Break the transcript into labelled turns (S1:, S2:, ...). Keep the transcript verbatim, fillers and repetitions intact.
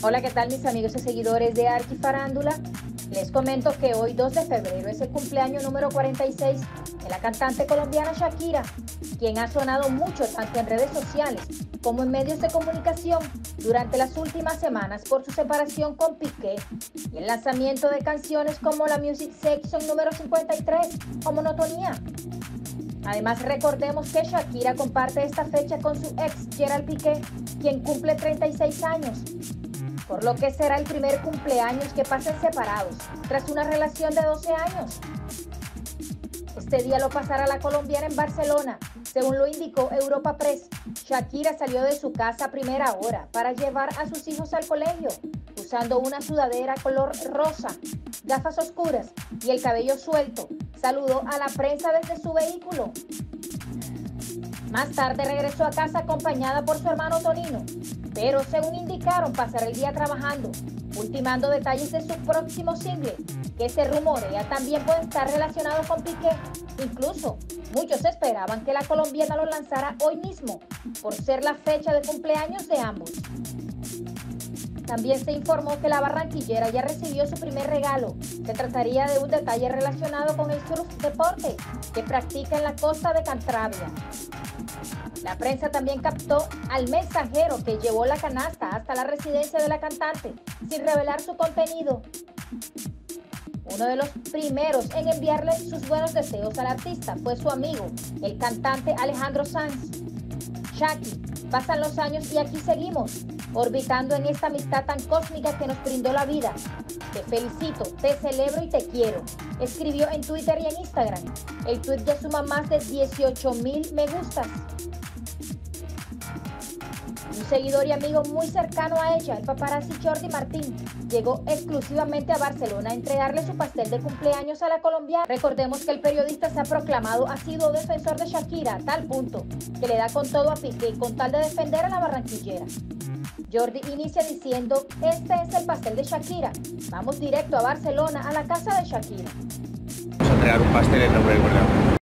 S1: Hola, ¿qué tal mis amigos y seguidores de Arqui Farándula? Les comento que hoy dos de febrero es el cumpleaños número cuarenta y seis de la cantante colombiana Shakira, quien ha sonado mucho tanto en redes sociales como en medios de comunicación durante las últimas semanas por su separación con Piqué y el lanzamiento de canciones como la Music Section número cincuenta y tres o Monotonía. Además, recordemos que Shakira comparte esta fecha con su ex Gerald Piqué, quien cumple treinta y seis años, por lo que será el primer cumpleaños que pasen separados, tras una relación de doce años. Este día lo pasará la colombiana en Barcelona. Según lo indicó Europa Press, Shakira salió de su casa a primera hora para llevar a sus hijos al colegio, usando una sudadera color rosa, gafas oscuras y el cabello suelto. Saludó a la prensa desde su vehículo. Más tarde regresó a casa acompañada por su hermano Tonino, pero según indicaron pasará el día trabajando, ultimando detalles de su próximo single, que se rumorea también puede estar relacionado con Piqué. Incluso muchos esperaban que la colombiana lo lanzara hoy mismo, por ser la fecha de cumpleaños de ambos. También se informó que la barranquillera ya recibió su primer regalo. Se trataría de un detalle relacionado con el surf deporte que practica en la costa de Cantabria. La prensa también captó al mensajero que llevó la canasta hasta la residencia de la cantante, sin revelar su contenido. Uno de los primeros en enviarle sus buenos deseos al artista fue su amigo, el cantante Alejandro Sanz. Shaki, pasan los años y aquí seguimos, orbitando en esta amistad tan cósmica que nos brindó la vida. Te felicito, te celebro y te quiero, escribió en Twitter y en Instagram. El tweet ya suma más de dieciocho mil me gustas. Un seguidor y amigo muy cercano a ella, el paparazzi Jordi Martín, llegó exclusivamente a Barcelona a entregarle su pastel de cumpleaños a la colombiana. Recordemos que el periodista se ha proclamado asiduo defensor de Shakira, a tal punto que le da con todo a Piqué con tal de defender a la barranquillera. Jordi inicia diciendo: este es el pastel de Shakira, vamos directo a Barcelona, a la casa de Shakira.
S2: Vamos a entregar un pastel en nombre del gobernador.